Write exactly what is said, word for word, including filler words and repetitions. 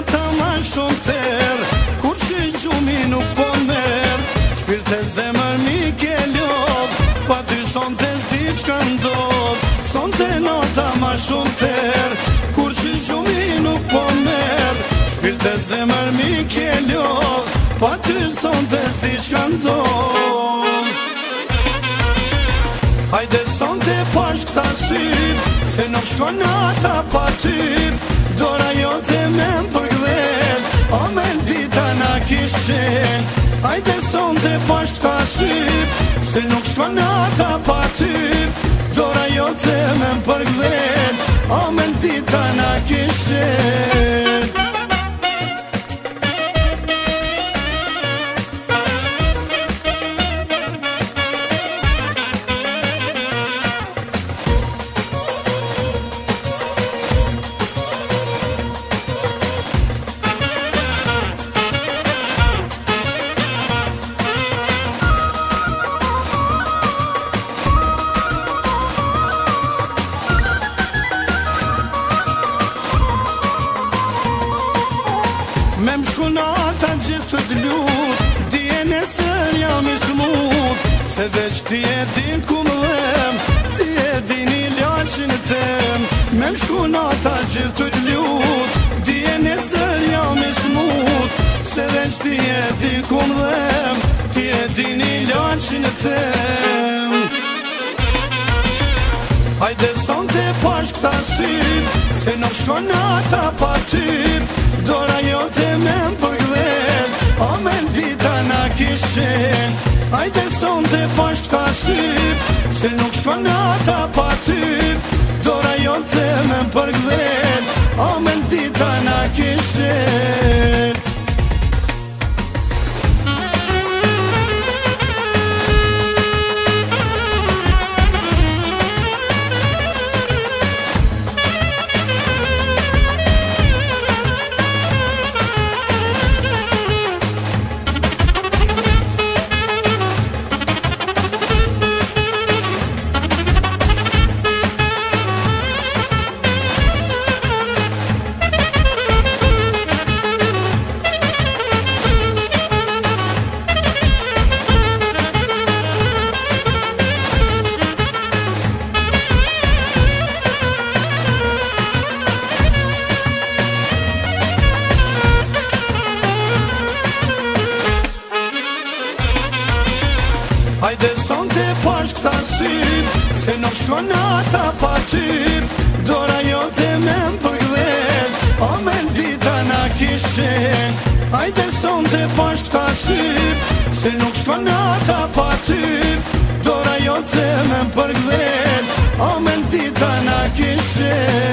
nata ma shumë ter, kur që gjumi nuk po mer, shpirt e zemër mi ke lodh, pa ty son të zdi shka ndodh. Son të nata ma shumë ter, kur që gjumi nuk po mer, shpirt e zemër mi ke lodh, pa ty son të zdi shka ndodh. Hajde son të pash këta syp, se nuk shko nata pa ty, dora jote me më përgdhet, o me dita na kishen. Hajde son të pash këta syp, se nuk shko nata pa ty, dora jote me më përgdhet, o me dita na kishen. Me më shku nata gjithë të lut, dje nesër jam i smut, se veç ti e din ku më dhem, ti e din i laqin tem. Me më shku nata gjithë të lut, dje nesër jam i smut, se veç ti e din ku më dhem, ti e din i laqin tem. Hajde son të pash këta syp, se nuk shko nata pa ty, dora jote me më përgdhet, o me dita na kishen. Hajde son të pash këta syp, se nuk shko nata pa ty, dora jote me më përgdhet, o me dita na kishen. Hajde son të pash këta syp, se nuk shko nata pa ty, dora jote me më përgdhet, o me dita na kishen. Hajde son të pash këta syp, se nuk shko nata pa ty, dora jote me më përgdhet, o me dita na kishen.